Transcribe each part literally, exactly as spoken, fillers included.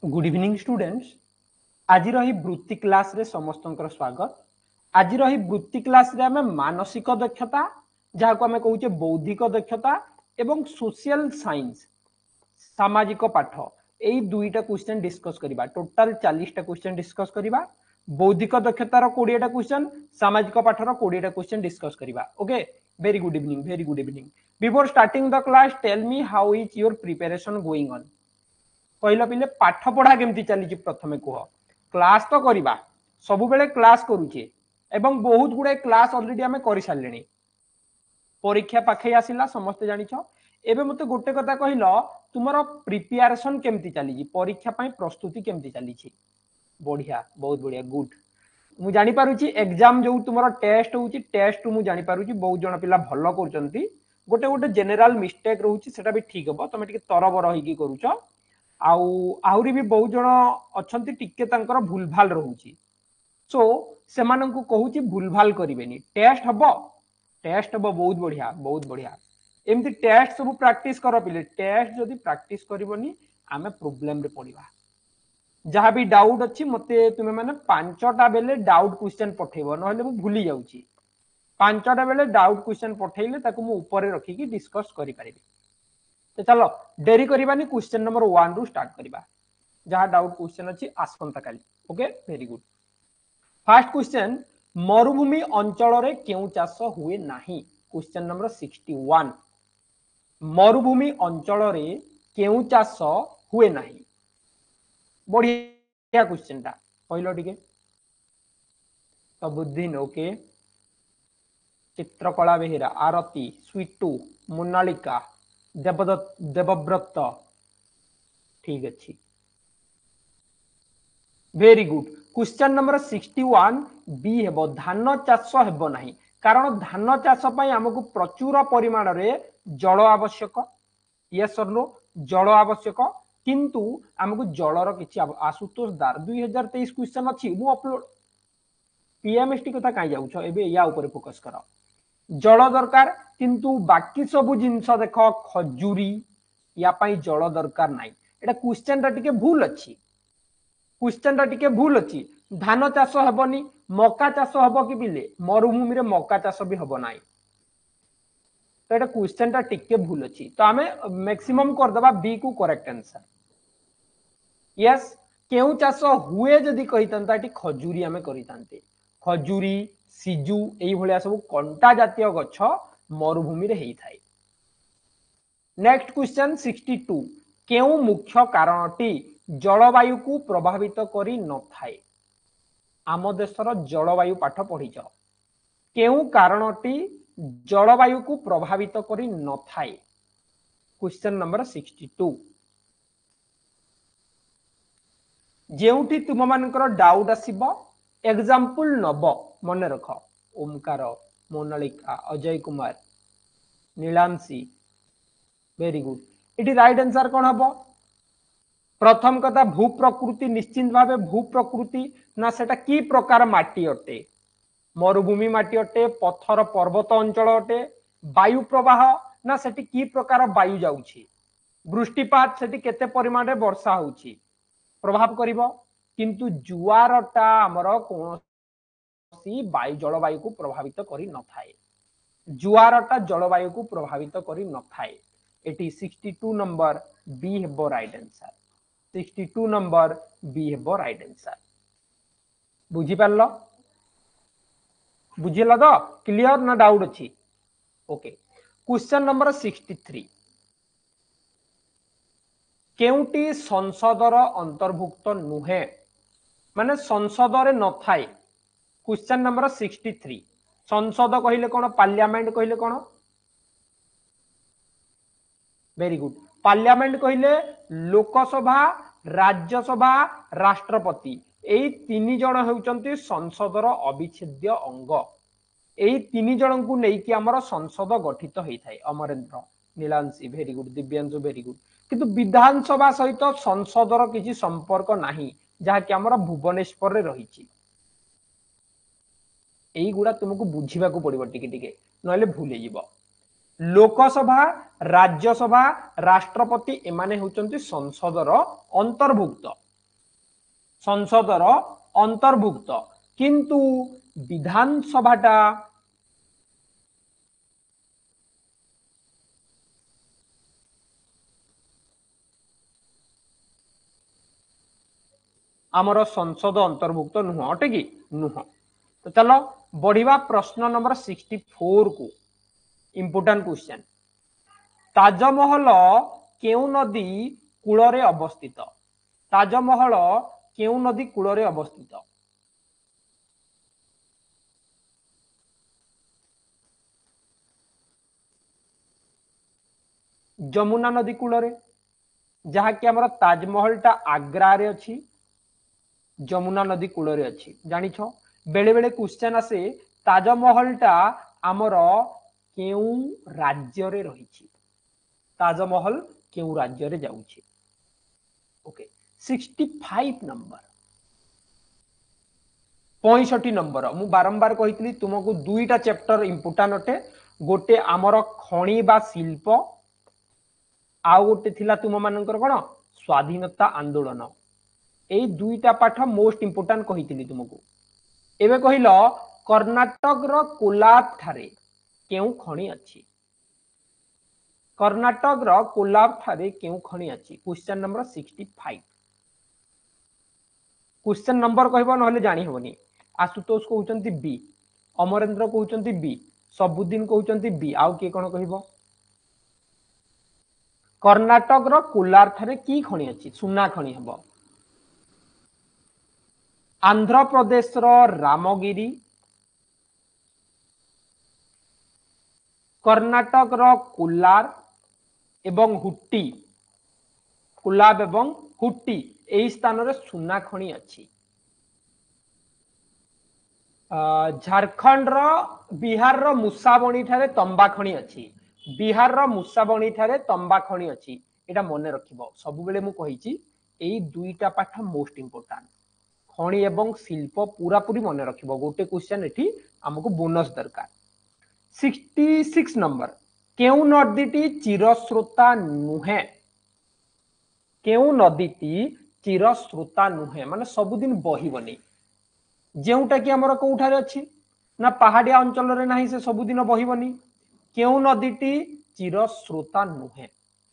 Good evening students. आज रही वृत्ति क्लास रे समस्त स्वागत। आज रही वृत्ति क्लास रे आमे मानसिक दक्षता जहाँ को आमे कहूचे बौद्धिक दक्षता एवं सोशल साइंस सामाजिक पाठ यही दुईटा क्वेश्चन डिस्कस करिबा। टोटल चालीस टा क्वेश्चन डिस्कस करिबा। बौद्धिक दक्षतार बीस टा क्वेश्चन, सामाजिक पाठर बीस टा क्वेश्चन डिस्कस करिबा। Okay, very good evening, very good evening. Before starting the class tell me how is your preparation going on. कहला पिले पाठ पढ़ा केमती चली प्रथमे कह। क्लास तो करवा सब बेले क्लास करूचे एवं बहुत गुड़े क्लास ऑलरेडी आमे कर सारे। परीक्षा पाखे आसिला समस्ते जानिछ। एबे मते गोटे कथा कहल तुमर प्रिपेरेशन केमती चली, परीक्षा पई प्रस्तुति केमती चली। बढ़िया, बहुत बढ़िया, गुड। मु जानि पारुची एग्जाम जो तुमर टेस्ट होउची टेस्ट मु जानि पारुची बहुत जण पिला भलो करचंती। गोटे गोटे जनरल मिस्टेक रहउची सेटा भी ठीक हबो, तमे टिके तरबर होइकी करूछ। आउ आहुरी भी बहुत जण अछंती टिके तांकर भूलभाल रहउची। सो सेमानन को कहूची भूलभाल करिवेनी। टेस्ट हबो, टेस्ट हबो, बहुत बढ़िया, बहुत बढ़िया। एमती टेस्ट सब प्रैक्टिस करो पिले। टेस्ट जदी प्रैक्टिस करिवनी आमे प्रॉब्लम रे पड़िबा। जहाँ भी डाउट अच्छी मते तुमे माने पांचटा बेले डाउट क्वेश्चन पठेबो, नहले मु भूली जाउची। पांचटा बेले डाउट क्वेश्चन पठेइले ताकू मु ऊपर रखी की डिस्कस करि परिबी। तो चलो डेरी करिबानी, क्वेश्चन नंबर वन रु स्टार्ट करिबा। जहाँ डाउट क्वेश्चन अच्छी आसंता काली। Okay, very good. First question, मरुभूमि अंचल रे केउ चाष हुए नाही। Question number sixty one. मरुभूमि अंचल रे केउ चाष हुए नाही। बढ़िया क्वेश्चन टा कहलो टिके। तो बुद्धिन, ओके। चित्रकला बेहेरा, आरती, स्वीटू, मोनालिका, देवदत्त, देवव्रत, ठीक अच्छी, very good. Question number sixty one B हेबो, धान चाष हेबो नाही। कारण धान चाष पई हमकु प्रचुर परिमाण रे जल आवश्यक। यस और नो, जल आवश्यक। किंतु हमकु जलर किछि आशुतोष दार दुई हजार तेईस क्वेश्चन अछि। मु अपलोड पीएमएसटी कथा काई जाउछ, एबे या ऊपर फोकस कर। जल दरकार, किंतु बाकी सब जिंस देख खजूरी या पाई जल दरकार नाही। एटा क्वेश्चन टा टिके भूल अछि। क्वेश्चन टा टिके भूल अछि। धान चाष हेबनी, मका चाष हेबो कि बिले? मरुभूमि रे मका चाष भी हेबो नाही। तो एटा क्वेश्चन टा टिके भूल अछि। तो हमें मैक्सिमम कर दबा बी को करेक्ट आंसर। यस, केउ चाष हुए जदी कहितंता टी खजूरी हमें करितांते। खजूरी, सिजु एई भलिया सब कंटा जातीय गछ मरुभूमि रे हेई थाए। Next question sixty two. केउ मुख्य कारणटी जलवायु को प्रभावित करी न थाए। आम देशर जलवायु पाठ पढ़िछ। केउ कारणटी जलवायु को प्रभावित करी न थाए। Question number sixty two. जेउठी तुम मानकर डाउट आसीबो एग्जांपल नब मन रख। Omkar, Monalika, Ajay Kumar, Nilanshi, very good. इटी राइट आंसर कौन हबो? प्रथम कथा भू प्रकृति, निश्चित भावे भू प्रकृति ना सेटा की प्रकार माटी अटे? मरुभूमि माटी अटे, पत्थर पर्वत अंचल अटे, वायु प्रवाह ना सेटी की प्रकार वायु जाउछि, वृष्टिपात सेटी केते परिमाण रे वर्षा होउछि प्रभाव करिवो। किंतु जुआरटा हमर कोनोसी वायु जलवायु को प्रभावित करी न थाए। जुआरटा जलवायु को प्रभावित करी न थाए। एटी सिक्सटी टू नंबर बी हेबो right answer. Sixty two number B हेबो राइट आंसर। बुझी पारलो? बुझिला तो? क्लियर ना डाउट अछि? Okay. Question number sixty three. केउटी संसदर अंतर्भुक्त नुहे, माने संसद रे न थाए। Question number sixty three. संसद कहिले कोन? पार्लियामेंट कहिले कोन? Very good. पार्लियामेंट कहिले लोकसभा, राज्यसभा, राष्ट्रपति एई तीन जण हेउचंती संसदर अविच्छेद्य अंग। एई तीन जण को नेकी हमर संसद गठित हेई थाए। Amarendra, Nilanshi, very good. Divyanshu, very good. किंतु विधानसभा सहित संसदर किछि संपर्क नाही, जहा कि हमर भुवनेश्वर रे रहिछि। एई गुडा तुमको बुझिबा को पड़िबो टिके टिके, नहले भूले जिवो। लोकसभा, राज्यसभा, राष्ट्रपति एमाने होचंती संसदर अंतर्भुक्त। संसदर अंतर्भुक्त किंतु विधानसभाटा आमर संसद अंतर्भुक्त नुह अटे कि नुह। तो चलो बढ़िया प्रश्न नंबर सिक्सटी फोर को इंपोर्टेंट क्वेश्चन ताजमहल केउ नदी कूल अवस्थित ताजमहल केउ नदी कूल अवस्थित जमुना नदी कूल जहाँकि आमर ताजमहल टा आग्रा रे अच्छी जमुना नदी कूल अच्छी जानी छो बेले बेले क्वेश्चन आसे ताजमहल टा आमर केउ राज्य रे रही ताजमहल केउ राज्य रे जाउछि। ओके सिक्सटी फाइव नंबर पैंसठ नंबर मु बारंबार कही तुमको दुईटा चैप्टर इंपोर्टेंट अटे गोटे आमर खणी बा शिल्प आउ गोटे थिला तुम मानकर कोन स्वाधीनता आंदोलन ए दुईटा पाठ मोस्ट इंपोर्टेंट कही तुमको एबे कहिलो कर्नाटक रो कोलाब ठारे केउ खणी अछि कर्नाटक रो कोलाब ठारे केउ खणी अछि question number sixty five question number कहबो नहले जानि होबनी आशुतोष कहउचंती बी अमरेंद्र कहउचंती बी सबुद्दीन कहउचंती बी आउ के कोन कहबो कर्नाटक रो कोलार ठारे की खणी अछि सुना खणी हबो आंध्र प्रदेश रो रामगिरी कर्नाटक रो कोलार एवं हुट्टी कोलाब एवं हुट्टी एई स्थान रे सुना खणी अछि झारखंड रो बिहार रो मुसाबणी ठारे तंबा खणी अछि बिहार रो मुसाबणी ठारे तंबा खणी अछि एटा मने रखिबो सब बेले मु कहिची एई दुईटा पाठ मोस्ट इंपोर्टेंट खणी एवं शिल्प पूरा पूरी मने रखिबो गोटे क्वेश्चन एठी हमको बोनस दरकार। सिक्सटी सिक्स नंबर केउ नदीटी चिरस्रोता नुहे केउ नदीटी चिरस्रोता नुहे माने सबुदिन बहिबनी जेउटा कि हमर कोउठारे अछि ना पहाड़िया अंचल रे नाही से सबुदिन बहिबनी केउ नदीटी चिरस्रोता नुहे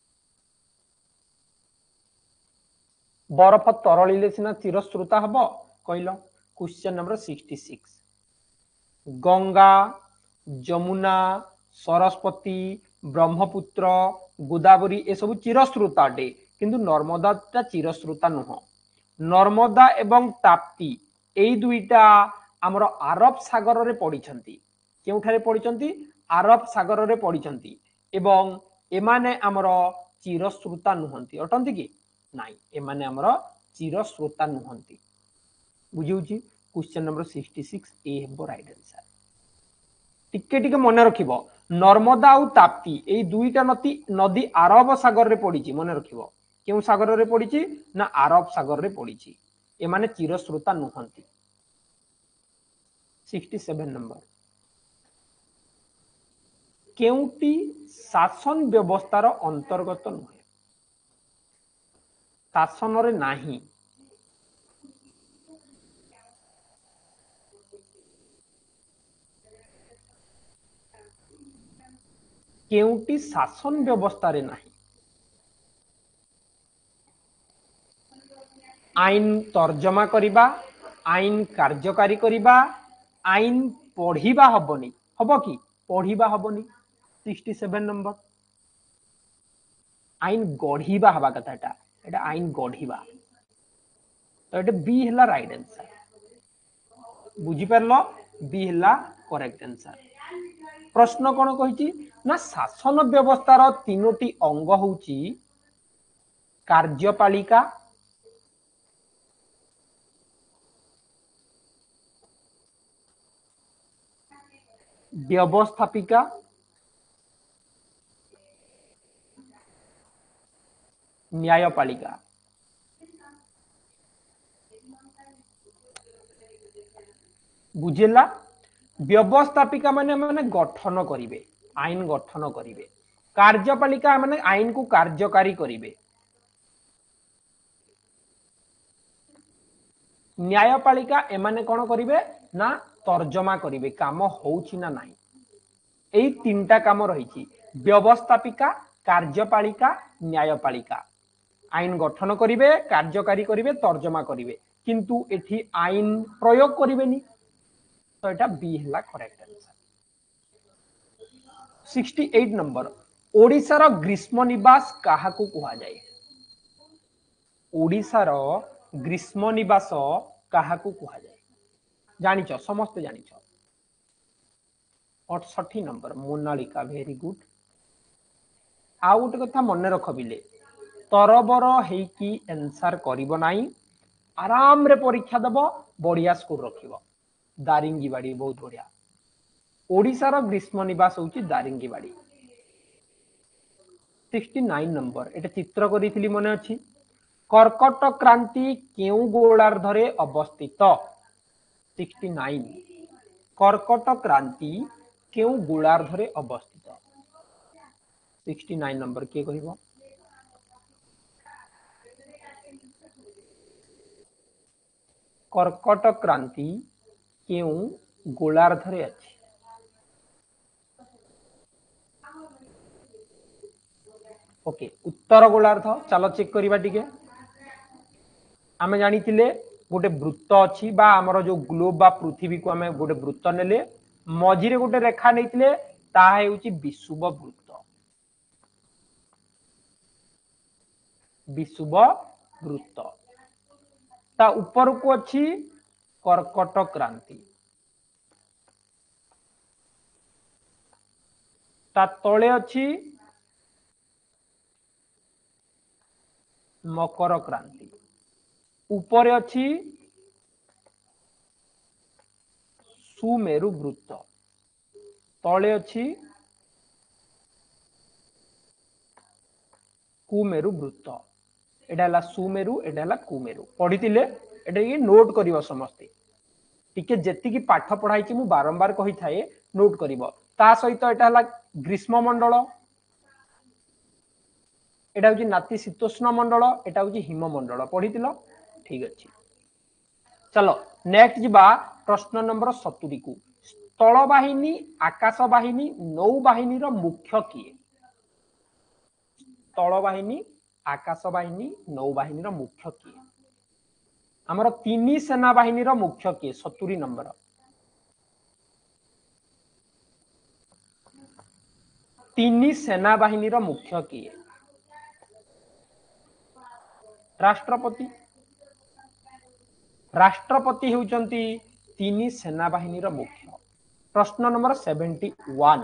बरफ तरळिले सिना चिरस्रोता हबो कहलो question number sixty six Ganga Jamuna Saraswati Brahmaputra Godavari ए सब चिरस्रोता अटे किंतु नर्मदा ता चिरस्रोता नुह नर्मदा एवं ताप्ती एई दुईटा हमर अरब सागर रे पडिछंती केउठारे पडिछंती अरब सागर रे पडिछंती एवं एमाने हमर चिरस्रोता नुहंती अटंती कि नाइ एमाने हमर चिरस्रोता नुहंती बुझिउची question number sixty six A हेबो राइट आंसर टिके टिके मने रखिबो नर्मदा आउ ताप्ती एई दुईटा नदी नदी अरब सागर रे पडिची मने रखिबो केउ सागर रे पडिची ना अरब सागर रे पडिची एमाने चिरस्रोता नुहंती। सिक्सटी सेवन नंबर केउटी शासन व्यवस्थार अंतर्गत नुहे शासन रे नाही केउटी शासन व्यवस्था रे नाही आईन तर्जमा करिबा आईन कार्यकारी करिबा आईन पढ़िबा हबनी हबो कि पढ़िबा हबनी सिक्सटी सेवन नंबर आईन गढ़िबा हबा कथाटा एटा आईन गढ़िबा तो एटा बी हला राइट आंसर बुझी परलो बी हला करेक्ट आंसर। प्रश्न कोन कहिची ना शासन व्यवस्थार तीनोटी अंग होची कार्यपालिका व्यवस्थापिका न्यायपालिका बुझेला व्यवस्थापिका माने माने गठन करिवे आईन गठन करिवे कार्यपालिका माने आईन को कार्यकारी करिवे न्यायपालिका एमाने कौन करिवे ना तर्जमा करिवे काम होउछि ना नाही एई तीनटा काम रहिछि व्यवस्थापिका कार्यपालिका न्यायपालिका आईन गठन करिवे कार्यकारी करिवे तर्जमा करिवे किंतु एठी आईन प्रयोग करिवेनी तो एटा बी हला करेक्ट आंसर अड़सठ नंबर ओडिशार ग्रीष्म निवास काहाकू कुहा जाए ओडिशार ग्रीष्म निवास काहाकू कुहा जाए जानिछ समस्त जानिछ अड़सठ नंबर मोनालिका वेरी गुड आ गोटे कथा मन रख बिले तरबर हेकी आंसर करिवो नाही आराम रे परीक्षा देबो बढ़िया स्कोर रखिबो दारिंगीबाड़ी बहुत बढ़िया ओडिशार ग्रीष्म निवास होची दारिंगीबाड़ी उनहत्तर नंबर एटा चित्र करिथिली मने अछि कर्कट क्रांति केउ गोलार्धरे अवस्थित उनहत्तर कर्कट क्रांति केउ गोलार्धरे अवस्थित उनहत्तर नंबर के कहिबो कर्कट क्रांति केउ गोलार्धरे अछि ओके उत्तर गोलार्ध चलो चेक करिबा टिके आमे जानिथिले गोटे वृत्त अछि बा हमर जो ग्लोब बा पृथ्वी को आमे गोटे वृत्त नेले मझिरे गोटे रेखा नेथिले ता हेउची विषुव वृत्त विषुव वृत्त ता ऊपर को अछि कर्कट क्रांति ता तळे अछि मकर क्रांति ऊपर अछि सुमेरु वृत्त तळे अछि कुमेरु वृत्त एटा हला सुमेरु एटा हला कुमेरु पढितिले एटा ये नोट करिवो समस्ते टिके जेति की पाठ पढाई छी मु बारंबार कहि थाए नोट करिवो ता सहित एटा हला ग्रीष्म मंडल एटा होची नातिशीतोष्ण मंडल एटा होची हिम मंडल पढितिलो ठीक अछि चलो नेक्स्ट जिबा प्रश्न नंबर सत्तर को स्थल बाहिनी आकाश बाहिनी नौ बाहिनी रो मुख्य किए स्थल बाहिनी आकाश बाहिनी नौ बाहिनी रो मुख्य किए हमर तीन सेना बाहिनी रो मुख्य किए सत्तर नंबर तीन सेना बाहिनी रो मुख्य किए राष्ट्रपति राष्ट्रपति होउचंती तीन सेना बाहिनी रो मुख्य प्रश्न नंबर इकहत्तर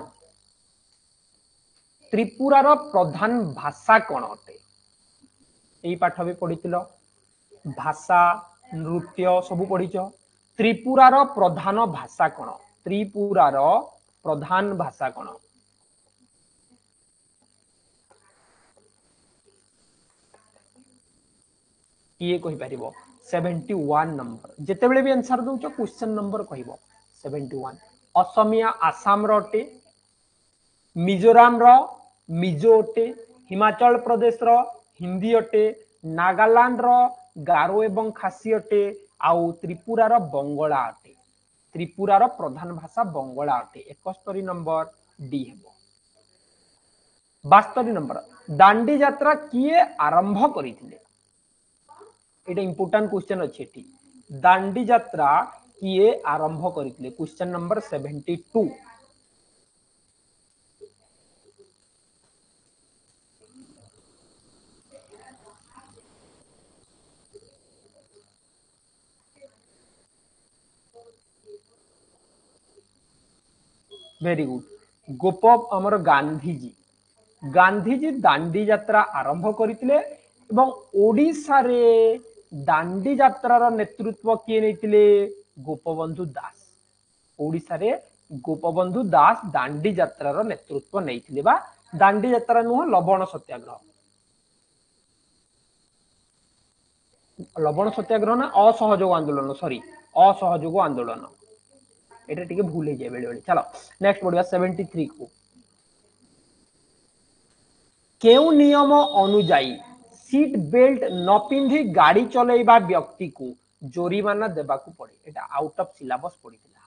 त्रिपुरा रो प्रधान भाषा कोन अटे एई पाठ भी पढितिलो भाषा नृत्य सब पढिचो त्रिपुरा रो प्रधान भाषा कोन त्रिपुरा रो प्रधान भाषा कोन किए कहि परिबो इकहत्तर नंबर जेते बेले भी आंसर दोचो क्वेश्चन नंबर कहिबो इकहत्तर असमिया आसाम रो अटे मिजोराम रो मिजो अटे हिमाचल प्रदेश रो हिंदी अटे नागालैंड रो गारो एवं खासी अटे आउ त्रिपुरा रो बंगला अटे त्रिपुरा रो प्रधान भाषा बंगला अटे इकहत्तर नंबर डी हेबो बासठ नंबर दांडी यात्रा किए आरंभ करिथिले एटा इंपोर्टेंट क्वेश्चन अछि एठी दांडी यात्रा किए आरंभ करिथिले क्वेश्चन नंबर बहत्तर वेरी गुड गोप हमर गांधी जी गांधी जी दांडी यात्रा आरंभ करिथिले एवं ओडिसा रे दांडी यात्रा नेतृत्व किए नैतिले गोपबंधु दास ओडिसा रे गोपबंधु दास दांडी यात्रा नेतृत्व नैतिले बा दांडी यात्रा नुह लवण सत्याग्रह लवण सत्याग्रह ना असहयोग आंदोलन सॉरी असहयोग आंदोलन एटा टिके भूल हे जाय बेले बेले चलो नेक्स्ट बढ़िया तिहत्तर को केउ नियम अनुजाई सीट बेल्ट न पिंधि गाड़ी चलेबा व्यक्ति को जोरीमाना देबाकू पड़े एटा आउट ऑफ सिलेबस पड़िथिला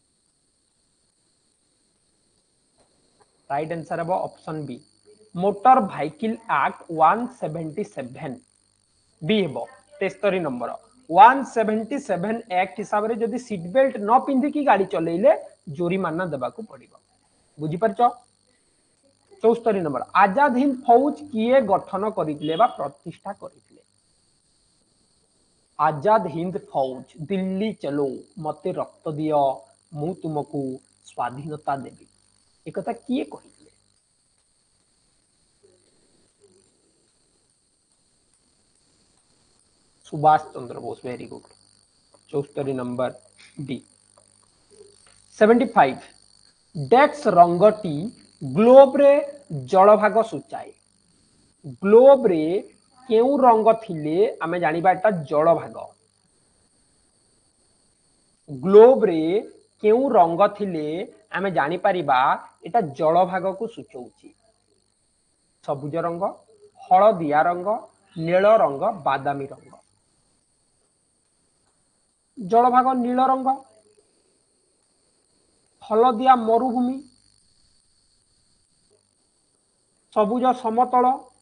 राइट आंसर है option B motor vehicle act one seventy seven B हेबो तेस्तरी number one seventy seven act हिसाब रे जदि सीट बेल्ट न पिंधि की गाड़ी चलेइले जोरीमाना देबाकू पड़िबो बुझी परछो चौस्तरी नंबर आजाद हिंद फौज किए गठन करथिले बा प्रतिष्ठा करथिले आजाद हिंद फौज दिल्ली चलो मते रक्त दियो मु तुमको स्वाधीनता देबी एक कथा किए कहिथिले सुभाष चंद्र बोस वेरी गुड चौस्तरी नंबर डी सेवेंटी फाइव डेक्स रंगटी ग्लोब रे जलभाग सूचाए ग्लोब रे केउ रंग थिले आमे जानिबा एटा जलभाग ग्लोब रे केउ रंग थिले आमे जानि परिबा एटा जलभाग को सूचौची सबुज रंग हलदिया रंग नील रंग बादामी रंग जलभाग नील रंग हलदिया मरुभूमि सबुज समतल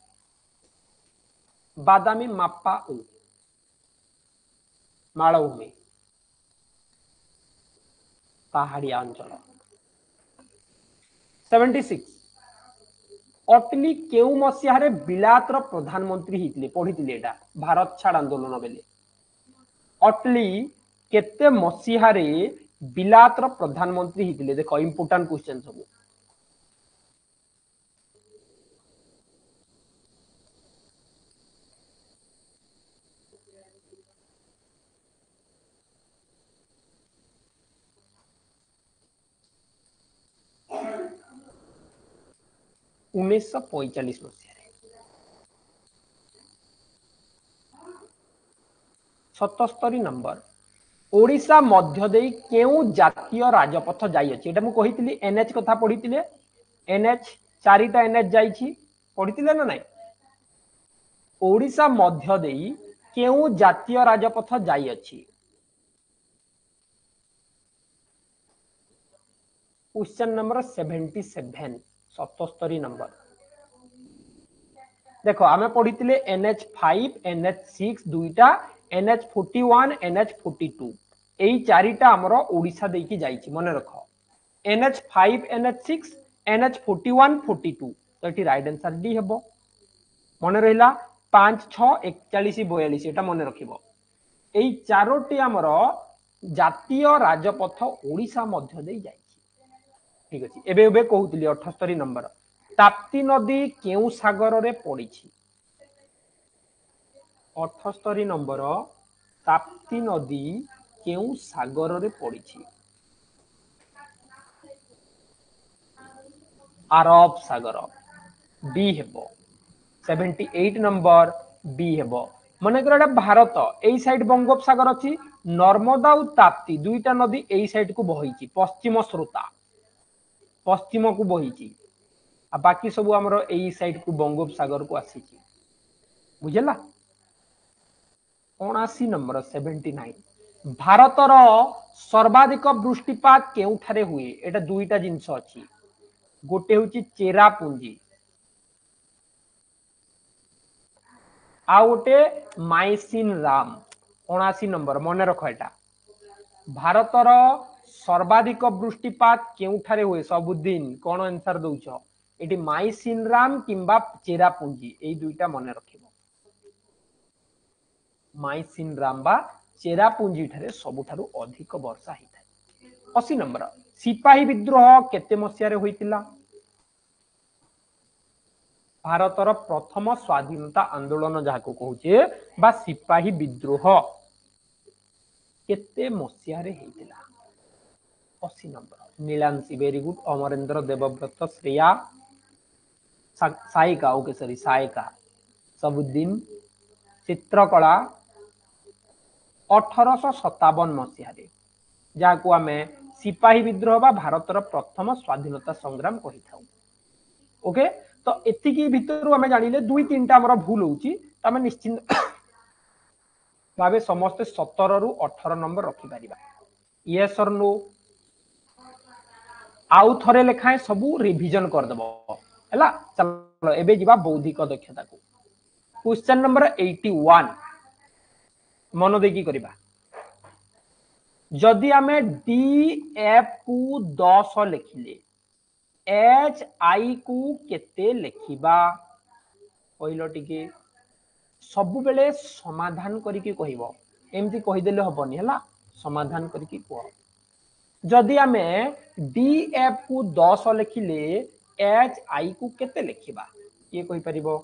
बादामी मापा मालभूमि पहाड़िया अंचल सेवेंटी सिक्स अटली केउ मसीहा रे बिलातर प्रधानमंत्री हितले पढ़िथिले एटा भारत छाड़ आंदोलन बेले अटली केते मसीहा रे बिलातर प्रधानमंत्री हितले देखो इंपोर्टेंट क्वेश्चन सब उन्नीस सौ पैंचालीस मसीह सतस्तरी नंबर ओडिशा मध्य देई केउ जातीय राजपथ जाई अछि एटा मु कहितली एनएच कथा पढितिले एनएच चारिटा एनएच जाईछि पढितिले ना नाही ओडिशा मध्य देई केउ जातीय राजपथ जाई अछि क्वेश्चन नंबर सेवेंटी सेवन सतस्तरी नंबर देखो आमे पढितिले एनएच फाइव एनएच सिक्स दुईटा NH forty one NH forty two एई चारिटा हमरो ओडिशा देकी जाईछि मने रखो NH five NH six NH forty one forty two तो एटी राइट आंसर डी हेबो मने रहिला पाँच छह इकतालीस बयालीस एटा मने रखिबो एई चारोटी हमरो जातीय राजपथ ओडिशा मध्य देई जाईछि ठीक अछि एबे एबे कहउतली अठहत्तर नंबर ताप्ती नदी केउ सागर रे पड़िछि अठहत्तर नंबर ताप्ती नदी केउ सागर रे पड़िछि अरब सागर बी हेबो अठहत्तर नंबर बी हेबो मने कर भारत एई साइड बंगोपसागर अछि नर्मदा और ताप्ती दुईटा नदी एई साइड को बहिछि पश्चिम स्रोता पश्चिम को बहिछि आ बाकी सब हमरो एई साइड को बंगोपसागर को आसीछि बुझला उनासी नंबर उन्यासी भारतर सर्वाधिक वृष्टिपात केउठारे हुए एटा दुईटा जिंस अछि गोटे होची चेरापुंजी आ गोटे माइसिन राम उनासी नंबर मने रख एटा भारतर सर्वाधिक वृष्टिपात केउठारे हुए सबुदिन कोन आंसर दउछ एटी माइसिन राम किंबा चेरापुंजी एई दुईटा मने रखिबो माइसिन राम बा चेरापुंजी ठारे सबुठारु अधिक वर्षा हिताय अस्सी नंबर सिपाही विद्रोह केते मसिया रे होइतिला भारतर प्रथम स्वाधीनता आंदोलन जाको कहूचे बा सिपाही विद्रोह केते मसिया रे हेतिला अस्सी number Nilanshi very good Amarendra Devavrat Shreya Saika okay sorry Saika Sabuddin चित्रकला अठारह सौ सत्तावन मसीह जहां आम सिपाही विद्रोह बा भारतर प्रथम स्वाधीनता संग्राम कही था ओके तो एतिकी भितर आम जानिले दुई तीन टा हमर भूल होउची तमे निश्चिंत भावे समस्त सतर रु अठारह नंबर रखि परिबा यस और नो आउ थरे लेखाए सबू रिविजन कर दबो हैला चलो एबे जिबा बौद्धिक दक्षता को क्वेश्चन नंबर इक्यासी मन देखि करिबा जदि आमे डी एफ को दस लिखिले एच आई को केते लिखिबा कहलो टिके सबु बेले समाधान करिके कहिबो एमती कहि देले हबनी हैला समाधान करिके कह जदि आमे डी एफ को दस लिखिले एच आई को केते लिखिबा ये कहि परिबो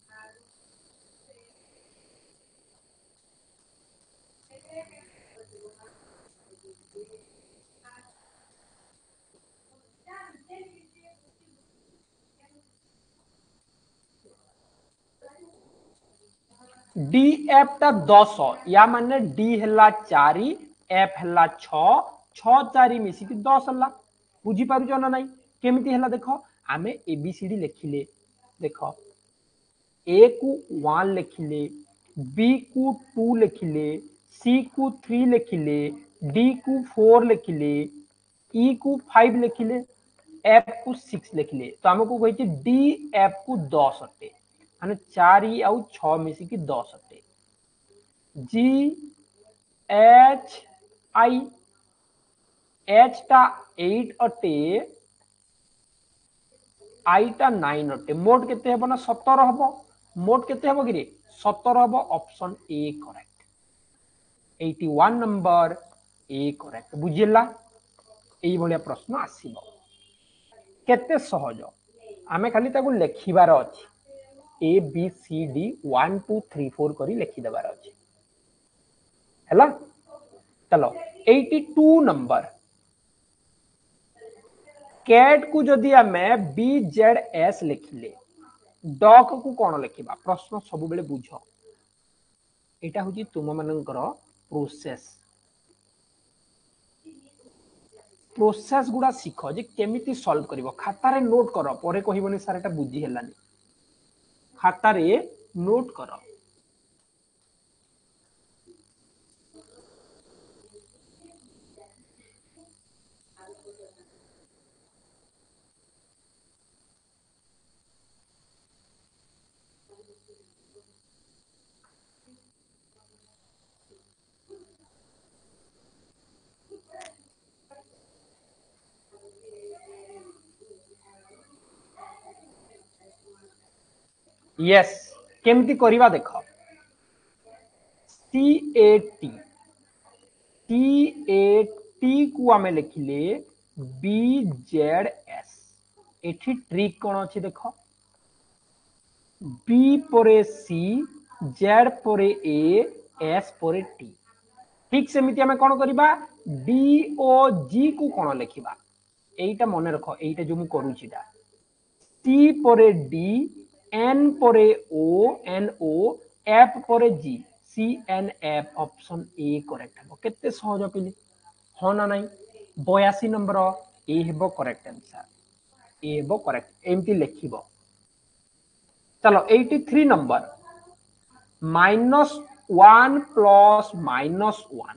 डी एफ टा दस या माने डी हला चारि एफ हला छ छ चारि मिसिकी दस हला बुझी पारुछ ना नाही केमिति हला देखो आमे एबीसीडी लिखिले देखो ए को वन लिखिले बी को टू लिखिले सी को थ्री लिखिले डी को फोर लिखिले ई को फाइव लिखिले एफ को सिक्स लिखिले तो हमको कहि डी एफ को दस अटे माने चारि आउ छ मिसिकी दस अटे जी एच आई एच टा एट अटे आई टा नाइन अटे मोट केते हेबो ना सतर हबो मोट केते हेबो कि रे सतर हबो ऑप्शन ए करेक्ट इक्यासी नंबर ए करेक्ट बुझिला एई भलिया प्रश्न आसीबो केते सहज आमे खाली ताकू लेखिबार अछि A B C D one two three four करी लिखि देबार अछि हैला चलो बयासी नंबर कैट को जदि आमे बी जेड एस लिखिले डॉग को कोन लिखिबा प्रश्न सब बेले बुझो एटा होची तुम मानकर प्रोसेस प्रोसेस गुडा सिख जे केमिति सॉल्व करिवो खाता रे नोट करो परे कहिबोनी सर एटा बुझी हेलानी खाता रे नोट करो यस केमिति करिवा देखो C A T T A T को आमे लिखिले बी जेड एस एठी ट्रिक कोन अछि देखो बी परे सी जेड परे ए एस परे टी ठीक सेमिति आमे कोन करिबा डी ओ जी को कोन लिखिबा एटा मने रखो एटा जो मु करूचीटा सी परे डी एन परे ओ एन ओ एफ परे G C N F option A correct हबो केते सहज पिली हो ना नाही बयासी नंबर ए हेबो करेक्ट आंसर ए हेबो करेक्ट एमटी लिखिबो चलो तिरासी number minus one plus minus one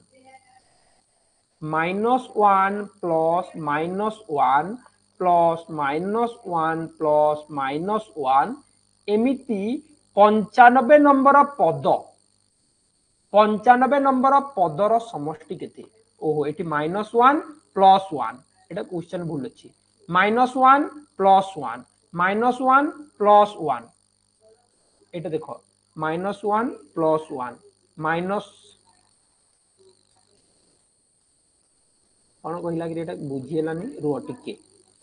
minus one plus minus one plus minus one plus minus one एमिति पंचानबे नंबर पद पंचानबे नंबर पदर समष्टि केते ओहो एटी माइनस वन प्लस वन एटा क्वेश्चन भूल अछि minus one plus one minus one plus one एटा देखो minus one plus one minus कौन कहला कि एटा बुझिएलानी रुह टिके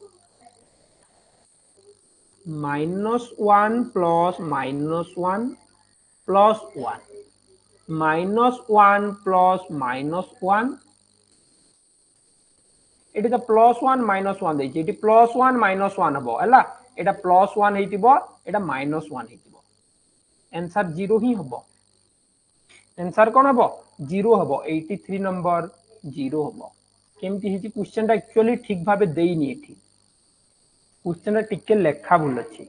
minus one plus minus one plus one minus one plus minus one एटी तो प्लस वन माइनस वन देछि एटी प्लस वन माइनस वन हबो हला एटा प्लस वन हेतिबो एटा माइनस वन हेतिबो आंसर जीरो ही हबो आंसर कोन हबो जीरो हबो तिरासी नंबर जीरो हबो केमती हिची क्वेश्चन टा एक्चुअली ठीक भाबे देइनी एठी क्वेश्चन टिके लेखा भूल अछि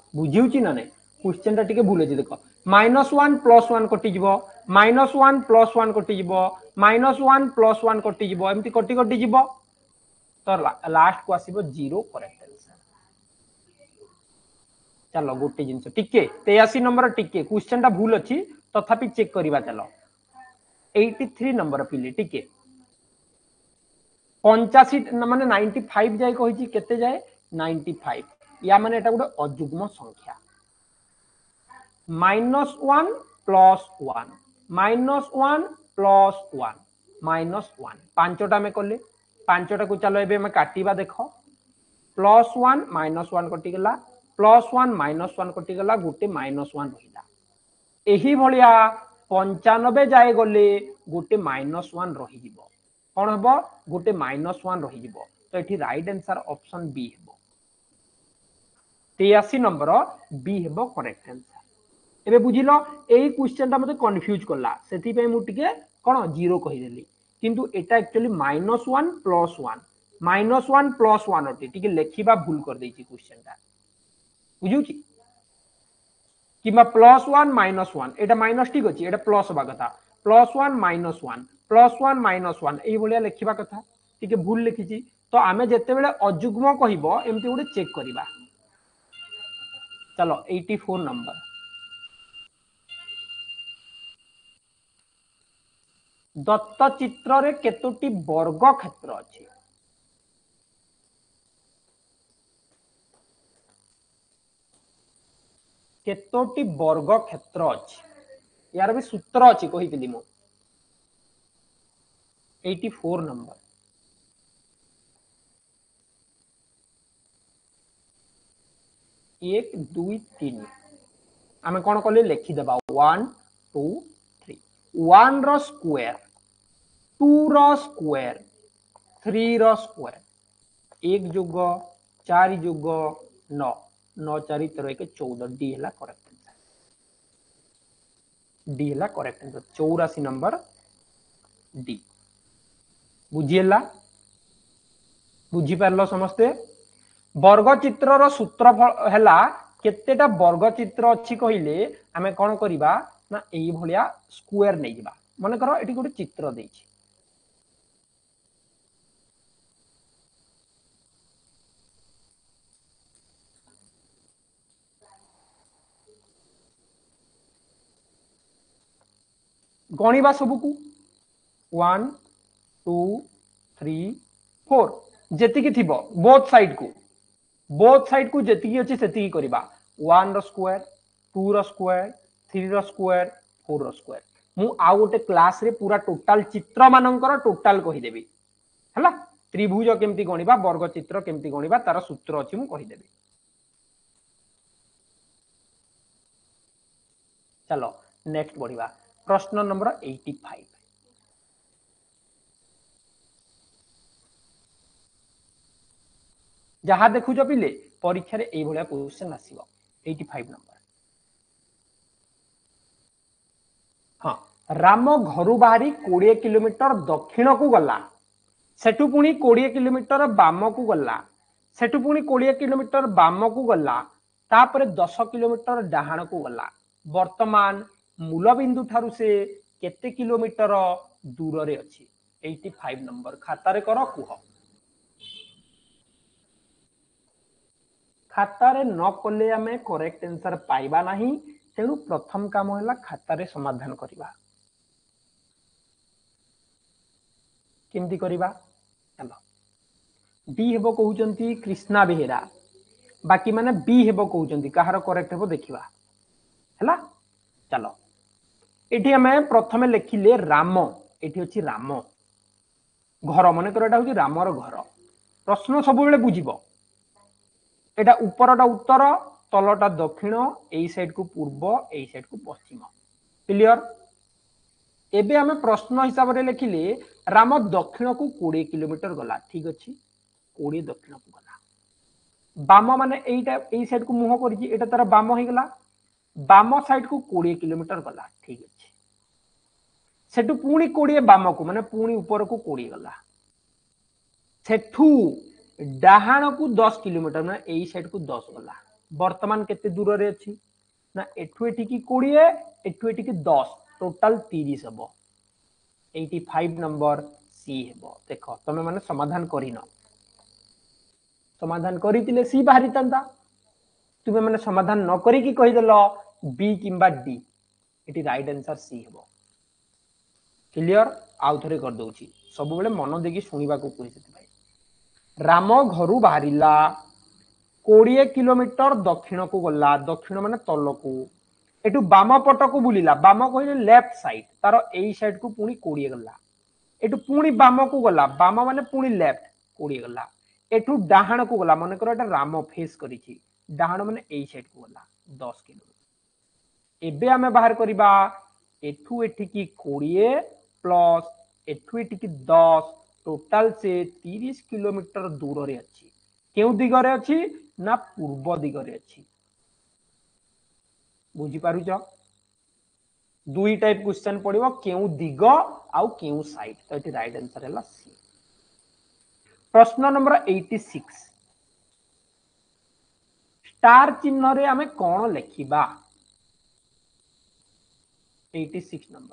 बुझी ना नहीं क्वेश्चन टा टिके भूल देख माइनस वन प्लस वन कटिज माइनस वन प्लस वन कटिज माइनस वन प्लस वन कटिज एमती कटि कटि तो लास्ट को आसीबो जीरो करेक्ट आंसर। चलो गोटे जिनस टिके तेयासी नंबर टिके क्वेश्चन टा भूल अच्छी तथापि चेक करवा चलो तिरासी नंबर पिले टिके पंचाशी माने पचानवे जाए कहि केते जाए पचानवे या माने एटा गोटे अजुग्म संख्या minus one plus one minus one plus one minus one पांचटा में कले पांचटा को चलो एबे में काटिबा देखो प्लस वन माइनस वन कटि गला प्लस वन माइनस वन कटि गला गोटे माइनस वन रहिला एही भलिया पंचानबे जाए गले गोटे माइनस वन रही जिवो कौन हम गोटे माइनस वन रही जिवो तो एठी राइट आंसर ऑप्शन बी हेबो तेयासी नंबर बी हेबो करेक्ट आंसर। एबे बुझिलो एई क्वेश्चन ता मते कंफ्यूज करला सेति पे मु टिके कोन जीरो कहि देली किंतु एटा actually minus one plus one minus one plus one अटे टिके लेखिबा भूल कर देछि क्वेश्चन ता बुझुछि किमा प्लस वन माइनस वन एटा माइनस ठीक अछि एटा प्लस होबा कथा plus one minus one plus one minus one एई भलिया लेखिबा कथा टिके भूल लिखिछि तो आमे जते बेले अजुग्म कहिबो एमति गोटे चेक करिबा। चलो चौरासी नंबर दत्त चित्र रे केतोटी वर्ग क्षेत्र अछि केतोटी वर्ग क्षेत्र अछि यार भी सूत्र अछि कहितली मु चौरासी नंबर एक दुई तीन आमे कोन कले लिखि देबा वन टू थ्री वन रो स्क्वायर टू रो स्क्वायर थ्री रो स्क्वायर एक जोग चार जोग नौ नौ चार तेरह एक चौदह डी है करेक्ट आंसर डी है करेक्ट आंसर चौरासी नंबर डी बुझीला बुझी पारलो समस्ते वर्ग चित्र रो सूत्र हैला केतेटा वर्ग चित्र अछि कहिले आमे कोन करिबा ना एई भलिया स्क्वायर नै जिबा माने करो एठी गोटे चित्र देछि गणिबा सबुकू वन टू थ्री फोर जेति की थिबो बोथ साइड को बोथ साइड को जेति की अछि सेति की करबा वन रो स्क्वायर टू रो स्क्वायर थ्री रो स्क्वायर फोर रो स्क्वायर मु आ गोटे क्लास रे पूरा टोटल चित्र मानकर टोटल कहि देबी हला त्रिभुज केमती गणिबा वर्ग चित्र केमती गणिबा तार सूत्र अछि मु कहि देबी। चलो नेक्स्ट बढ़िबा प्रश्न नंबर पचासी जहाँ देखु पिले परीक्षा रे एई भलिया क्वेश्चन आसीबो पचासी नंबर हाँ राम घरु बाहरी बीस किलोमीटर दक्षिण को गला सेठु पुणी बीस किलोमीटर बाम को गला सेठु पुणी बीस किलोमीटर बाम को गला तापरे दस किलोमीटर डाहाण को गला वर्तमान मूल बिंदु ठारू से केते किलोमीटर दूर रे अछि पचासी नंबर खाता रे करो कुह खाता रे न कले आमे करेक्ट आंसर पाइबा नाही तेणु प्रथम काम हैला खाता रे समाधान करिबा केमती करिबा चलो डी हेबो कहउचंती कृष्णा बेहेरा बाकी माने बी हेबो कहउचंती कहार करेक्ट हेबो देखिबा हैला चलो एठी हमें प्रथमे लिखिले राम एठी अछि राम घर मन कर एटा होची रामर घर प्रश्न सब बेले बुझिबो एटा ऊपरटा उत्तर तलटा दक्षिण एई साइड को पूर्व एई साइड को पश्चिम क्लियर एबे हमें प्रश्न हिसाब रे लिखिले राम दक्षिण को बीस किलोमीटर गला ठीक अछि बीस दक्षिण को गला बाम माने एईटा एई साइड को मुह करिछि एटा तार बाम हे गला बाम साइड को बीस किलोमीटर गला ठीक अछि सेटु पुणी बीस बाम को माने पुणी ऊपर को बीस गला सेठू डाहाण को दस किलोमीटर माने एई साइड को दस गला वर्तमान केते दूर रे अछि ना एठु एठी की बीस एठु एठी की दस टोटल तीस हेबो पचासी नंबर सी हेबो देखो तमे माने समाधान करिनो समाधान करितिले सी बाहरी तंदा तुमे माने समाधान न करी की कहि देलो बी किंबा डी एटी राइट आंसर सी हेबो क्लियर आउ थरे कर दउची सब बेले मन देकी सुनिबा को कहि सेति भाई राम घरु बाहरिला बीस किलोमीटर दक्षिण को गला दक्षिण माने तल को एटू बाम पट को बुलिला बाम कहले लेफ्ट साइड तार एई साइड को पुनी बीस गला एटू पुनी बाम को गला बाम माने पुनी लेफ्ट बीस गला एटू डाहाण को गला माने कर एटा राम फेस करिछि डाहाण माने एई साइड को गला दस किलोमीटर एबे हमें बाहर करिबा एठू एठी की बीस प्लस एठू एठी की दस टोटल से तीस किलोमीटर दूर रे अछि केउ दिगरे अछि ना पूर्व दिगरे अछि बुझी पारुछ दुई टाइप क्वेश्चन पड़िबो केउ दिग आउ केउ साइड तो एटी राइट आंसर हैला सी प्रश्न नंबर छियासी स्टार चिन्ह रे हमें कोन लेखिबा छियासी नंबर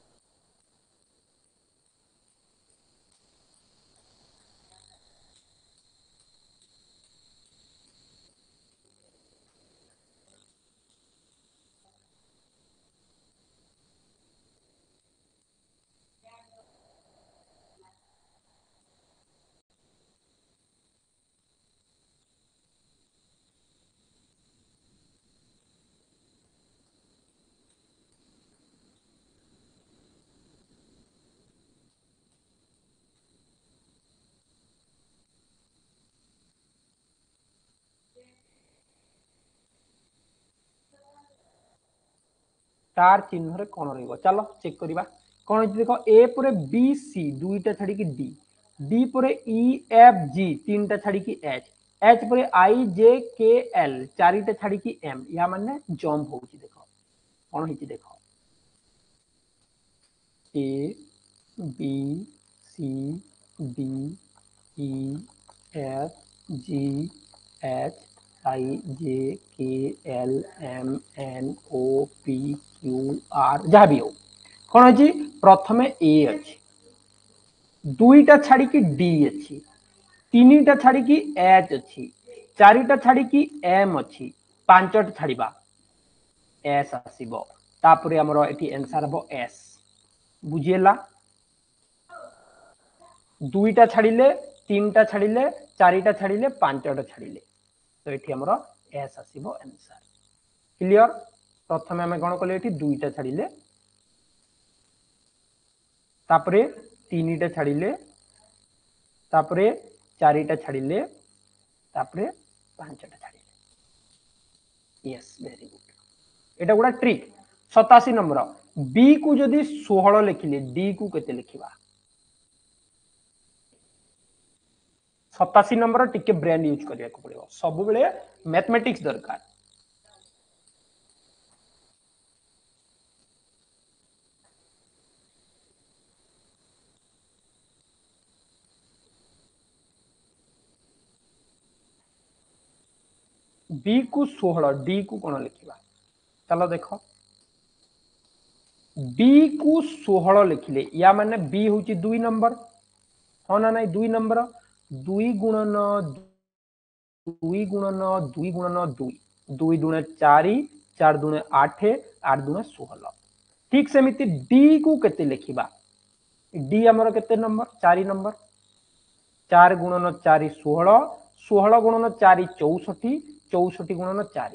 स्टार चिन्ह रे कोन रहइबो चलो चेक करिबा कोन देखो ए परे बी सी दुईटा छाड़ी की डी डी परे ई एफ जी तीनटा छाड़ी की एच एच परे आई जे के एल चारिटा छाड़ी की एम या माने जंप होउची देखो कोन हिची देखो A B C D E F G H I J K L M N O P Q R जहाँ भी हो कौन अच्छी प्रथमे ए अच्छी दुईटा छाड़ी की डी अच्छी तीन टा छाड़ी की एच अच्छी चारिटा छाड़ी की एम अच्छी पांचटा छाड़ीबा एस आसीबो तापरे हमरो एठी आंसर हबो एस बुझिएला दुईटा छाड़िले तीन टा छाड़िले चारिटा छाड़िले पांचटा छाड़िले तो एठी हमरो एस आसीबो आंसर क्लियर प्रथमे हमें कोन कले एठी दुईटा छाड़िले तापरे तीनटा छाड़िले तापरे चारिटा छाड़िले तापरे पांचटा छाड़िले यस वेरी गुड एटा गुडा ट्रिक सतासी नंबर बी को जदी सोलह लिखिले डी को केते लिखिबा सतासी नंबर टिके ब्रेन यूज करिया को पड़िबो सब बेले मैथमेटिक्स दरकार बी को सोलह डी को कोन लिखिबा चलो देखो बी को सोलह लिखिले या माने बी होची दुई नंबर हाँ ना नहीं दुई नंबर दुई गुणन दुई गुणन दुई गुणन दुई दुई दुणे चार चार दुणे आठ आठ दुणे सोलह ठीक सेमिति डी को केते लिखिबा डी हमर केते नंबर चार नंबर चार गुणन चार सोलह सोलह गुणन चार चौसठ चौसठ गुणन चार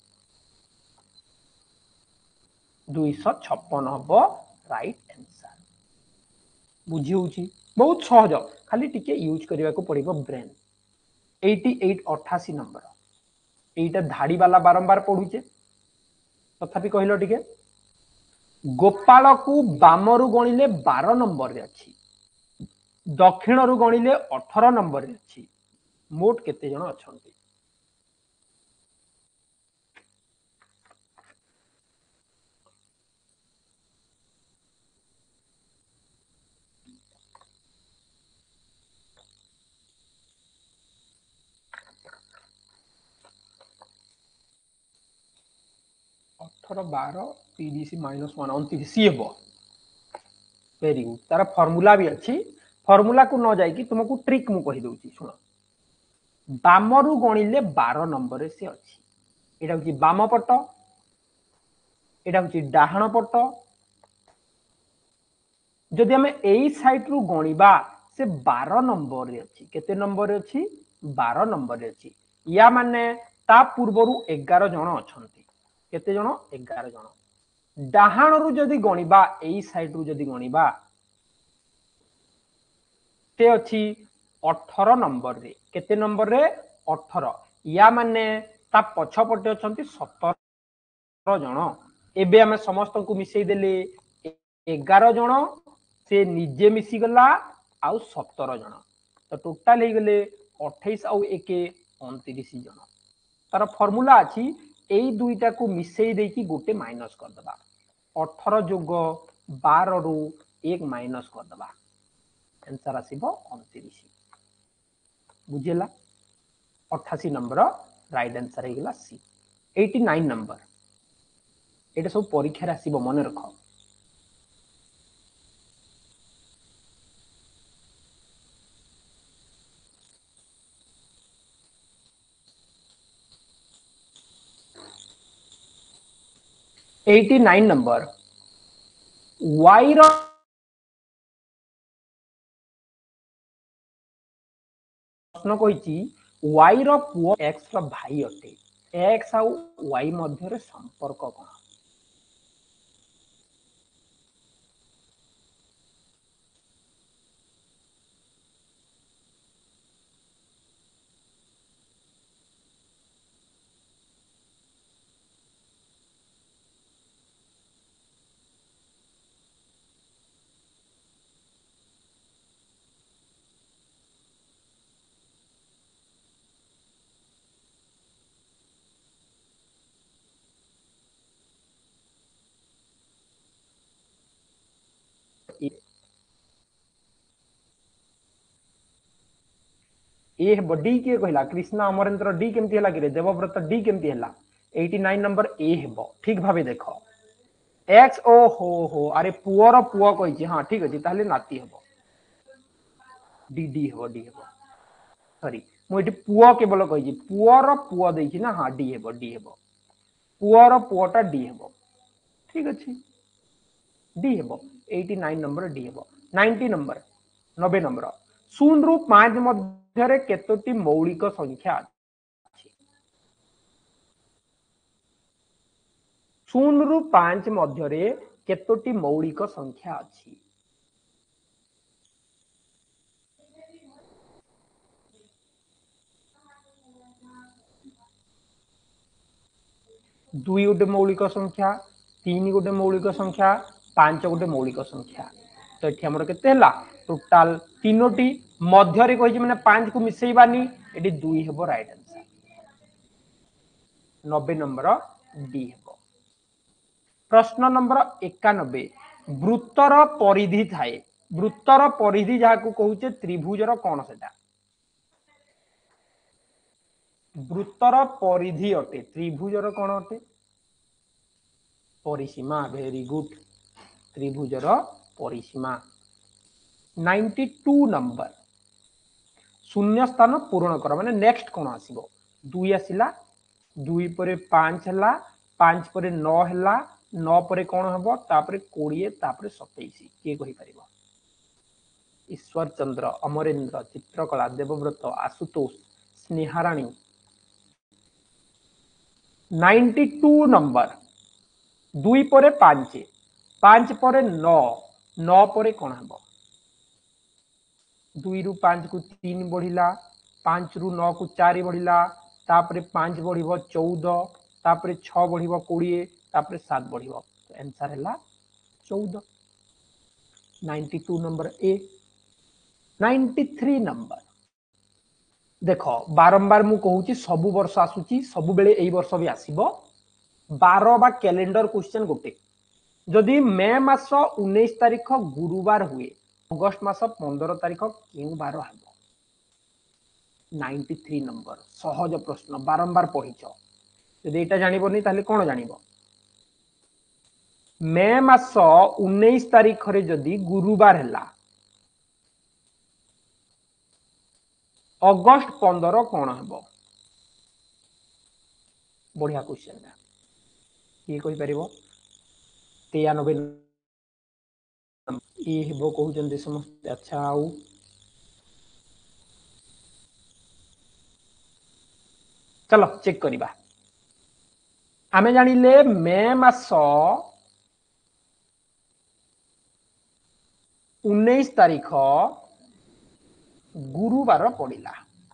दुईश छप्पन हम राइट आंसर बुझी होची बहुत सहज खाली टिके यूज करने को पड़िबो ब्रेन अठासी अठासी नंबर एटा धाड़ी वाला बारंबार पढ़ुचे तथापि कहलो टिके गोपाल को बामरु गणिले बारह नंबर रे अछि दक्षिण रु गणिले अठारह नंबर रे अछि मोट केते जण अछंती अठारह बारह तीस माइनस वन उनतीस सी हे वेरी गुड तार फॉर्मूला भी अच्छी फॉर्मूला को न जाइए तुमको ट्रिक मु कहि दउची सुनो बामरु गणिले बारह नंबर से अच्छी एटा होची बाम पट एटा होची डाहाण पट जदि हमें एई साइड रु गणिबा से बारह नंबर रे अच्छी केते नंबर रे अच्छी बारह नंबर रे अच्छी या माने ता पूर्वरु ग्यारह जण अछंती केते जण ग्यारह जण डाहाण रु जदि गणिबा एई साइड रु जदि गणिबा ते अच्छी अठारह नंबर रे केते नंबर रे अठारह या माने ता पछपटे अछंती सत्रह जण एबे हमें समस्त को मिसई देले ग्यारह जण से निजे मिसी गला आउ सत्रह जण तो टोटाल हे गले अट्ठाईस आउ एक उनतीस जण तार फॉर्मूला अच्छी एई दुईटा को मिसई देकी गोटे माइनस कर दबा अठारह जोग बारह रु एक माइनस कर दबा आंसर आसीबो उनतीस बुझेला अठासी नंबर राइट आंसर हे गला सी नवासी नंबर एटा सब परीक्षा रे आसीबो मने रखो नवासी नंबर y रो प्रश्न कहिची y रो पुओ x रो भाई अटे x आउ y मध्य रे संपर्क कोन ए डी के कहला कृष्णा अमरेंद्र डी केमती हला कि देवव्रत डी केमती हला नवासी नंबर ए हेबो ठीक भाबे देखो एक्स ओ हो हो अरे पुअर पुओ कहिची हां ठीक अछि ताहले नाती हेबो डी डी हेबो डी हेबो सॉरी मु एटी पुओ केवल कहिची पुअर पुओ देछि ना हां डी हेबो डी हेबो पुअर पुओटा डी हेबो ठीक अछि डी हेबो नवासी नंबर डी हेबो नब्बे नंबर नब्बे नंबर शून्य रु पाँच मध्य रे केतोटी मौलिक संख्या अछि शून्य रु पाँच मध्य रे केतोटी मौलिक संख्या अछि दुई गोटे मौलिक संख्या तीन गोटे मौलिक संख्या पांच गोटे मौलिक संख्या तो ये आमर केते हला टोटाल तीनोटी मध्य रे कहिछि माने पांच को मिसेइबानी एटी दुई हेबो राइट आंसर नब्बे नंबर डी हेबो प्रश्न नंबर इक्यानवे वृत्तर परिधि थाए वृत्तर परिधि जाहाकू कहूचे त्रिभुजर कोन सेटा वृत्तर परिधि अटे त्रिभुजर कोन अटे परिसीमा वेरी गुड त्रिभुजर परिसीमा बानवे नंबर शून्य स्थान पूर्ण कर माने नेक्स्ट कोन आसीबो दुई आसिला दुई परे पाँच हला पाँच परे नौ हला नौ परे कोन हबो तापरे बीस तापरे सत्ताईस के कहि परिबो ईश्वर चंद्र अमरेंद्र चित्रकला देवव्रत आशुतोष स्नेहाराणी बानवे नंबर दुई परे पाँच पाँच परे नौ नौ परे कोन हबो दुई रु पाँच को तीन बढ़िला पाँच रु नौ को चार बढ़िला तापरे पाँच बढ़िबो चौदह तापरे छह बढ़िबो बीस तापरे सात बढ़िबो तो आंसर हैला चौदह बानवे नंबर ए तिरानवे नंबर देखो बारंबार मु कहूची सबु वर्ष आसुची सबु बेले एई वर्ष भी आसीबो बारह बा कैलेंडर क्वेश्चन गोटे जदि मे मास उन्नीस तारिख गुरुवार हुए अगस्त मास पंद्रह तारिख क्यों बार हेबो तिरानवे नंबर सहज प्रश्न बारंबार पढ़िछ जदि एटा जानिबोनी ताले कोन जानिबो मे मास उन्नीस तारीख रे जदि गुरुवार है अगस्ट पंद्रह कौन हम बढ़िया क्वेश्चन ये कही पार तेयानबे ये हेबो कहते समस्त। अच्छा आउ चलो चेक करिबा आमे जानिले मे मास उन्नीस तारीख गुरुवार पड़िला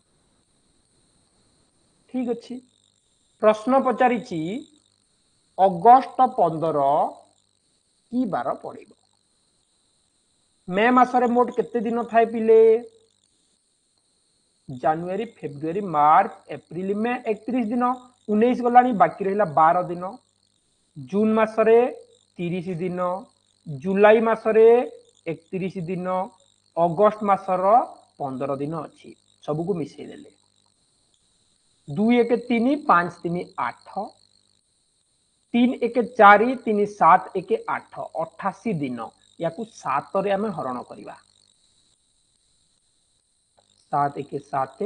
ठीक अच्छी प्रश्न पचारिछि अगस्ट पंद्रह की बार पड़िबो मे मासरे मोट केते दिन थाए पिले जनवरी फेब्रुआरी मार्च एप्रिल में इकतीस दिन उन्नीस गलानी बाकी रहिला बारह दिन जून मासरे तीस दिन जुलाई मासरे इकतीस दिन अगस्ट मासर पंद्रह दिन अच्छी सबको मिसई देले दुई एक तीन पांच तीन आठ तीन एक चार तीन सात एक आठ अठाशी दिन या सात रे आमे हरण करिबा सात एक सात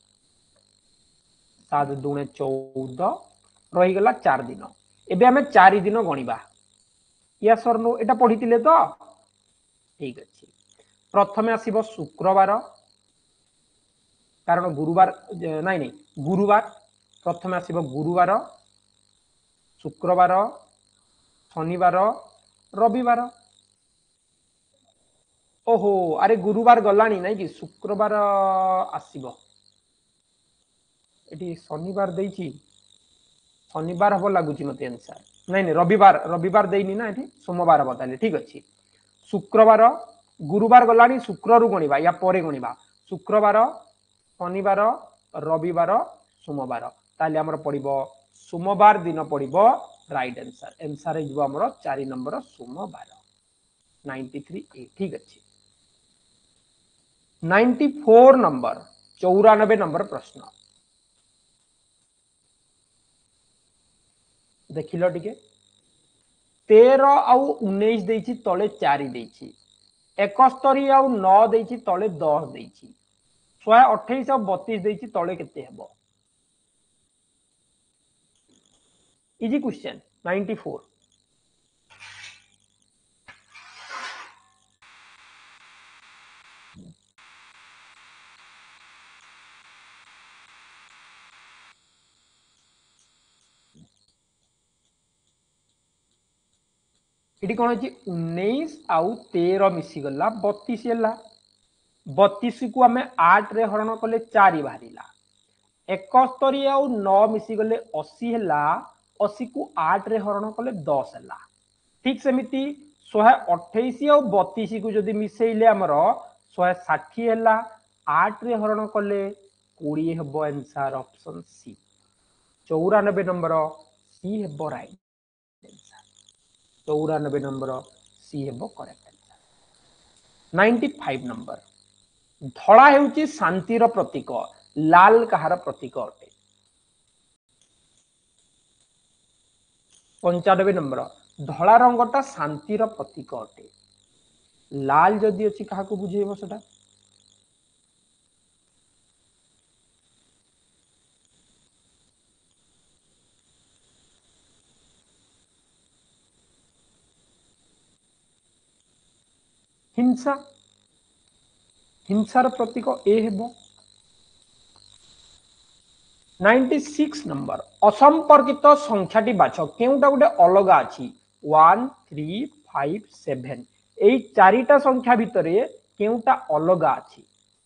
सात दुणे चौदह रहीगला चार दिन एबे आमे चार दिन गणिबा या सर नो एटा पढ़ितिले तो ठीक अच्छे प्रथमे आसीबो शुक्रवार कारण गुरुवार नहीं नहीं गुरुवार प्रथमे आसीबो गुरुवार शुक्रवार शनिवार रविवार ओहो अरे गुरुवार गलानी नहीं कि शुक्रवार आसीबो एटी शनिवार देइछि शनिवार हम लगुच मत आंसर नहीं नहीं रविवार रविवार देनी ना ये सोमवार बताले ठीक अच्छे शुक्रवार गुरुवार गलानी शुक्र रु गणिबा या परे गणिबा शुक्रवार शनिवार रविवार सोमवार ताले हमर पड़िबो सोमवार दिन पड़िबो राइट आंसर आंसर हिजबो हमर चार नंबर सोमवार तिरानवे ए ठीक अच्छे चौरानवे नंबर चौरानबे नंबर प्रश्न देखिल टिके तेरह आउ उन्नीस देछि तले चार देछि इकहत्तर आउ नौ देछि तले दस देछि एक सौ अट्ठाईस आउ बत्तीस देछि तले केते हेबो इजी क्वेश्चन चौरानवे इटी कौन अच्छी उन्नीस आउ तेरह मिसी गला बत्तीस है बत्तीस को आम आठ रे हरण कले चार बाहर इकहत्तर आउ नौ मिसी गले अशी है अशी को आठ रे हरण कले दस है ठीक सेमती शहे अठाईस आउ बत्तीस को जदि मिसेले आमर शहे षाठी है आठ रे हरण कले कोड़े हम आंसर ऑप्शन सी चौरानबे नंबर सी हेब राइट चौरानबे नंबर सी हेब करेक्ट आंसर पचानवे नंबर धड़ा हेउची शांतिर प्रतीक लाल कहार प्रतीक अटे पंचानबे नंबर धड़ा रंगटा शांतिर प्रतीक अटे लाल जदि अच्छी क्या बुझेब सेटा हिंसा हिंसार प्रतीक ए हेबो छियानवे नंबर असंपर्कित संख्याटी बाछ केउटा गोटे अलग अछि एक तीन पाँच सात एई चारिटा संख्या भितरे केउटा अलग अछि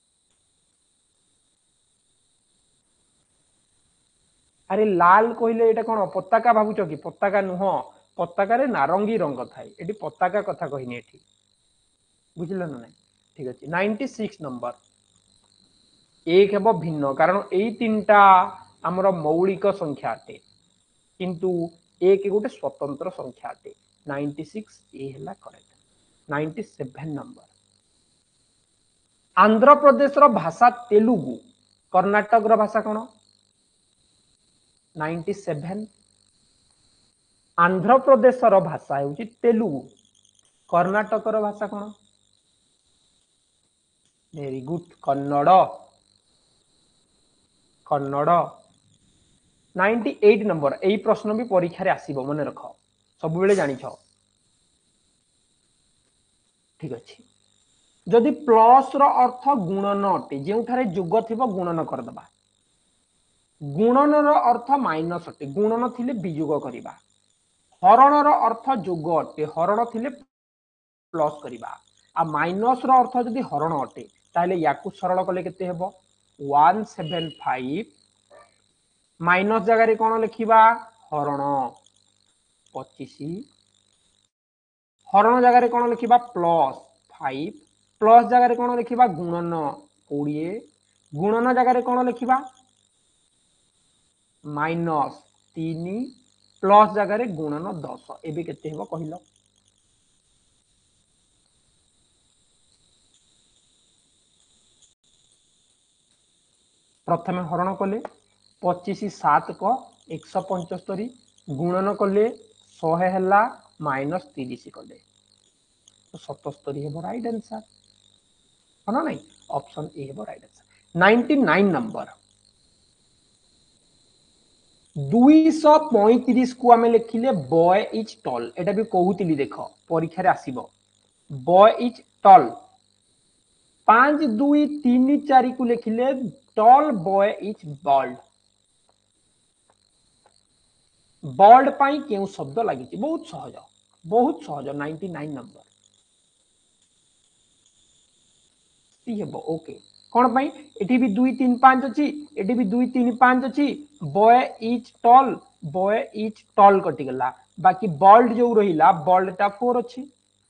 अरे लाल कहले एटा कोन पताका भाबुच कि पताका नुह पताका रे नारंगी रंग थाए एटी पताका कथा कहिनी एठी बुझिल न नहीं ठीक अछि छियानवे नंबर एक हेबो भिन्न कारण एई तीनटा हमर मौलिक संख्या अटे किंतु एक गोटे स्वतंत्र संख्या अटे छियानवे ए हला करेक्ट सत्तानवे नंबर आंध्र प्रदेश रो भाषा तेलुगु कर्नाटक रो भाषा कोन सत्तानवे आंध्र प्रदेशर भाषा होची तेलुगु कर्णाटकर भाषा कौन वेरी गुड कन्नड़ कन्नड़ अट्ठानवे नंबर एई प्रश्न भी परीक्षा रे आसीबो मन रख सब बेले जानि छ ठीक अछि जदि प्लस रो अर्थ गुणन अटे जेउठारे जोग थिबो गुणन कर दबा गुणन रो अर्थ माइनस अटे गुणन थिले वियोग करिबा हरण रो अर्थ जोग अटे हरण थिले प्लस करिबा आ माइनस रो अर्थ जदि हरण अटे ताले याकु सरल कले केते हेबो एक सौ पचहत्तर माइनस जगह रे कोन लिखिबा हरण पच्चीस हरण जगह रे कोन लिखिबा प्लस पाँच प्लस जगह रे कोन लिखिबा गुणन बीस गुणन जगह रे कोन लिखिबा माइनस तीन प्लस जगह रे गुणन दस एबे केते हेबो कहिलो प्रथमे हरण कले पच्चीस सात को एक सौ पचहत्तर गुणन कले सौ हैला माइनस तीस कले तो सतहत्तर हेबो राइट आंसर हना नहीं ऑप्शन ए हेबो राइट आंसर निन्यानवे नंबर दो सौ पैंतीस को आमे लिखिले बॉय इज टॉल एटा भी कहूतिली देखो परीक्षा रे आसीबो बॉय इज टॉल पाँच दुई तीन चार को लिखिले tall boy is bold bold पाई केउ शब्द लागि बहुत सहज बहुत सहज निन्यानवे नंबर सी हेबो ओके कोन पाई एठी भी दो तीन पाँच अछि एठी भी दो तीन पाँच अछि boy is tall boy is tall कटि गला बाकी बॉल्ड जो रहिला बॉल्ड ता चार अछि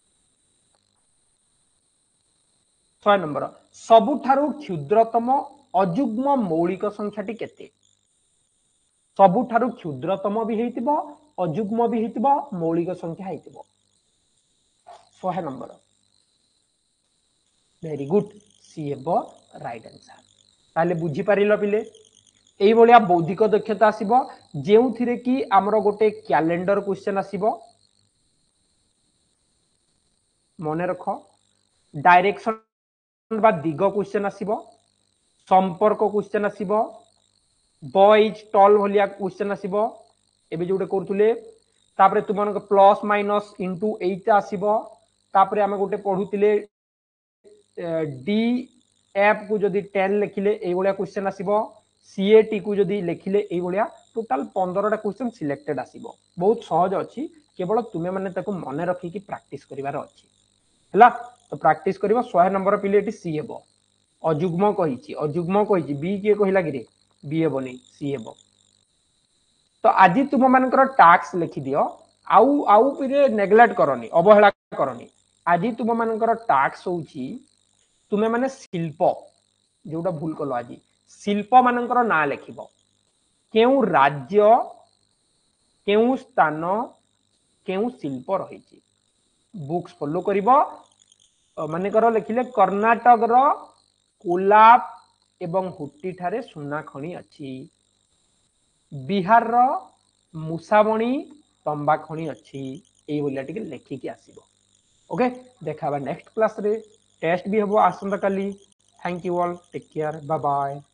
छह नंबर सबुठारु क्षुद्रतम अजुग्म मौलिक संख्याटी केते सबुठारु क्षुद्रतम भी हेतिबो अजुग्म भी हेतिबो मौलिक संख्या हेतिबो छह नंबर वेरी गुड सी हेबो राइट आंसर ताले बुझी पारिलो पिले एई भलिया बौद्धिक दक्षता आसीबो जेउथिरे कि हमरो गोटे कैलेंडर क्वेश्चन आसीबो मने रखो डायरेक्शन बा दिग क्वेश्चन आसीबो संपर्क क्वेश्चन आसीबो बॉय इज टॉल भलिया क्वेश्चन आसीबो एबे जोटे करथुले तापरे तुमन प्लस माइनस इनटू एट आसीबो तापरे हम गोटे पढुतिले डी एफ को जदि दस लिखिले एई भलिया क्वेश्चन आसीबो सीएटी को जदि लिखिले एई भलिया टोटल पंद्रह टा क्वेश्चन सिलेक्टेड आसीबो बहुत सहज अछि केवल तुमे माने ताको मने रखि कि प्रैक्टिस करिवार अछि हला तो प्रैक्टिस करिवो सौ नंबर पिले एटी सी हेबो अजुग्म कहिछि अजुग्म कहिछि बी के कहिला गिरे बी हेबो नै सी हेबो तो आजि तुम मानकर टास्क लिखि दियो आउ आउ पिरे नेग्लेक्ट करनी अवहेला करनी आजि तुम मानकर टास्क होछि तुमे माने शिल्प जोटा भूल कलो आज शिल्प मानकर ना लिखिबो केउ राज्य केउ स्थान केउ शिल्प रहिछि बुक्स फॉलो करिवो माने कर लिखिले कर्नाटक रो कोलाब एवं हुट्टी ठारे सुना खणी अछि बिहार रो मुसाबणी तंबा खणी अछि एई बोलिया टिके लेखि के आसीबो ओके देखाबा नेक्स्ट क्लास रे टेस्ट भी हबो आसंता काली thank you all take care bye bye.